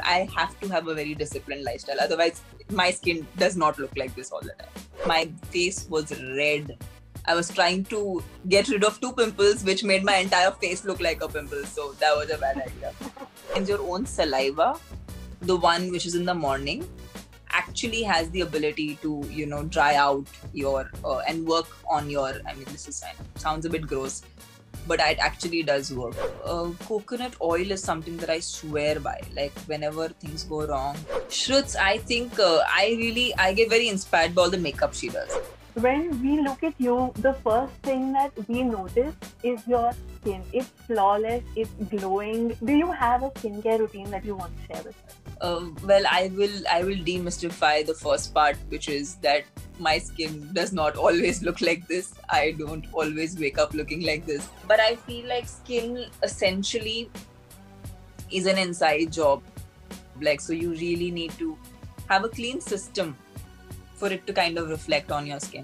I have to have a very disciplined lifestyle. Otherwise, my skin does not look like this all the time. My face was red. I was trying to get rid of 2 pimples, which made my entire face look like a pimple. So that was a bad idea. And your own saliva, the one which is in the morning, actually has the ability to, dry out your and work on your. I mean, sounds a bit gross, but it actually does work. Coconut oil is something that I swear by. Like whenever things go wrong, Shruts, I think I get very inspired by all the makeup she does. When we look at you, the first thing that we notice is your skin. It's flawless, it's glowing. Do you have a skincare routine that you want to share with us? Well, I will demystify the first part, which is that my skin does not always look like this. I don't always wake up looking like this. But I feel like skin essentially is an inside job. Like, so you really need to have a clean system for it to kind of reflect on your skin.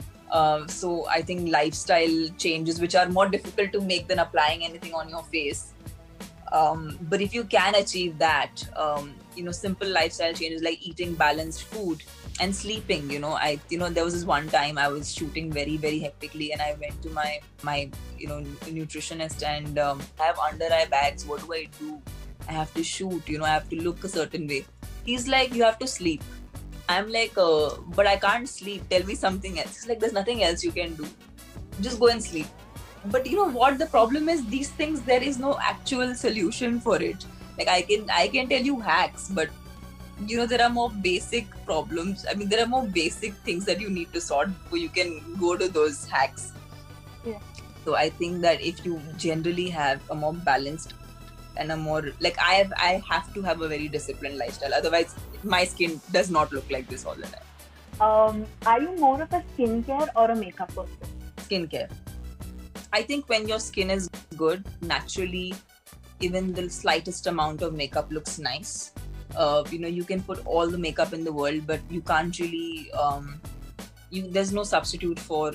So I think lifestyle changes, which are more difficult to make than applying anything on your face. But if you can achieve that, simple lifestyle changes like eating balanced food and sleeping. There was this one time I was shooting very, very hectically, and I went to my nutritionist, and I have under eye bags. What do I do? I have to shoot. I have to look a certain way. He's like, you have to sleep. I'm like, but I can't sleep. Tell me something else. He's like, there's nothing else you can do. Just go and sleep. But you know what? The problem is these things, there is no actual solution for it. Like I can tell you hacks, but there are more basic problems. I mean, there are more basic things that you need to sort before you can go to those hacks. Yeah. So I think that if you generally have a more balanced and a more, like I have to have a very disciplined lifestyle. Otherwise, my skin does not look like this all the time. Are you more of a skincare or a makeup person? Skincare. I think when your skin is good, naturally, even the slightest amount of makeup looks nice. You can put all the makeup in the world, but you can't really, there's no substitute for,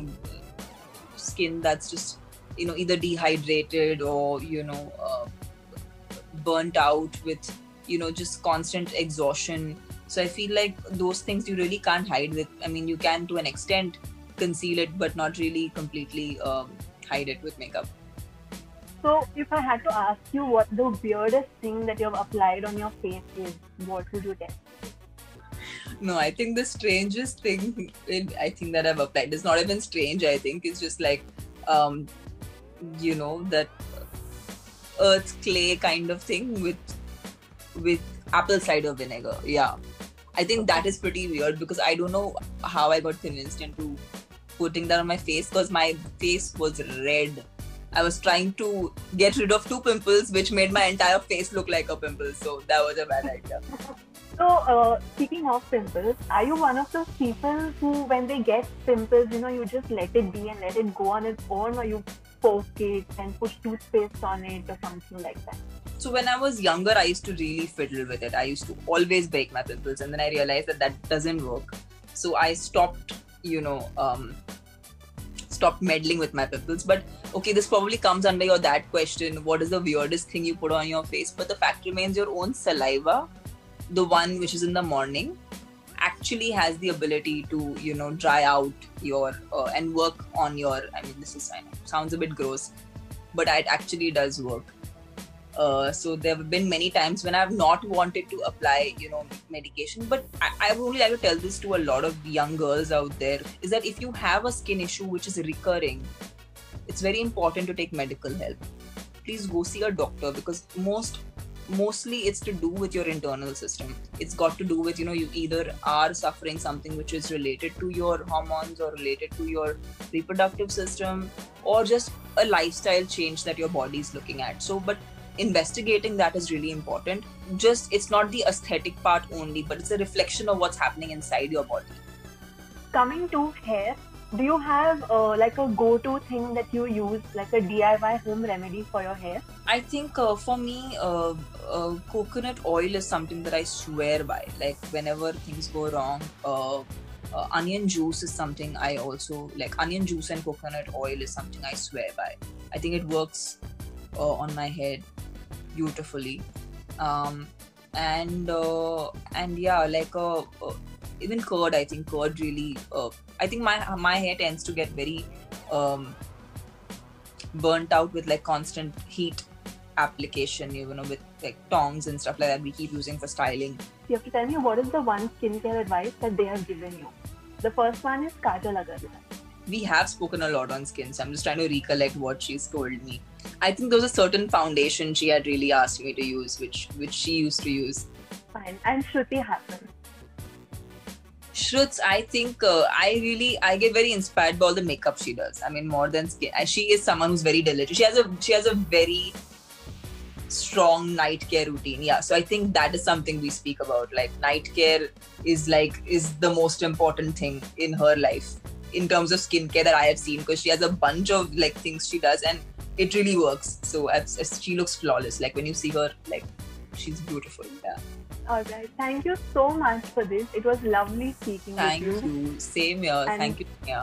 skin that's just, either dehydrated or, burnt out with, just constant exhaustion. So I feel like those things you really can't hide with. I mean, you can to an extent conceal it, but not really completely hide it with makeup. So if I had to ask you what the weirdest thing that you have applied on your face is, what would you tell? No, I think the strangest thing that I've applied is not even strange. I think it's just like, that earth clay kind of thing with apple cider vinegar. Yeah. I think that is pretty weird because I don't know how I got convinced into putting that on my face, because my face was red. I was trying to get rid of 2 pimples, which made my entire face look like a pimple. So that was a bad idea. So, speaking of pimples, are you one of those people who, when they get pimples, you just let it be and let it go on its own, or you poke it and put toothpaste on it or something like that? So when I was younger, I used to really fiddle with it. I used to always break my pimples, and then I realized that doesn't work. So I stopped, stopped meddling with my pimples. But okay, this probably comes under your that question, what is the weirdest thing you put on your face? But the fact remains, your own saliva, the one which is in the morning, actually has the ability to, dry out your and work on your. I mean, sounds a bit gross, but it actually does work. So there have been many times when I've not wanted to apply, medication. But I would only like to tell this to a lot of young girls out there, is that if you have a skin issue which is recurring, it's very important to take medical help. Please go see a doctor, because mostly it's to do with your internal system. It's got to do with, you either are suffering something which is related to your hormones or related to your reproductive system, or just a lifestyle change that your body is looking at. So, but investigating that is really important. It's not the aesthetic part only, but it's a reflection of what's happening inside your body. Coming to hair, do you have like a go-to thing that you use, like a DIY home remedy for your hair? I think for me, coconut oil is something that I swear by. Like whenever things go wrong, onion juice is something I also like. Onion juice and coconut oil is something I swear by. I think it works on my head beautifully. and yeah, like even curd. I think curd really. I think my hair tends to get very burnt out with like constant heat application, you know, with like tongs and stuff like that we keep using for styling. You have to tell me what is the one skincare advice that they have given you. The first one is Kajal Agarwal. We have spoken a lot on skin, so I'm just trying to recollect what she's told me. I think there was a certain foundation she had really asked me to use, which she used to use. Fine. And Shruti Hassan. Shruts, I think I get very inspired by all the makeup she does. I mean, more than skin. She is someone who's very diligent. She has a very strong night care routine. Yeah, so I think that is something we speak about. Like night care is the most important thing in her life in terms of skincare that I have seen, because she has a bunch of like things she does and it really works. So as she looks flawless. Like when you see her, like she's beautiful. Yeah. Alright, thank you so much for this. It was lovely speaking Thank with you. you. Same here. And thank you. Yeah.